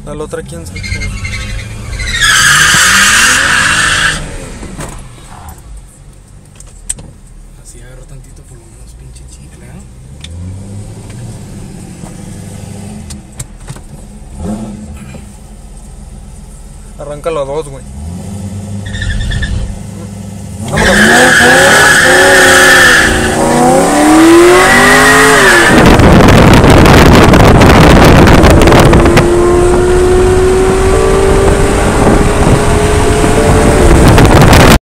A la otra, quién sabe. Así agarro tantito por lo menos, pinche chicle, ¿eh? Arráncalo a dos, güey.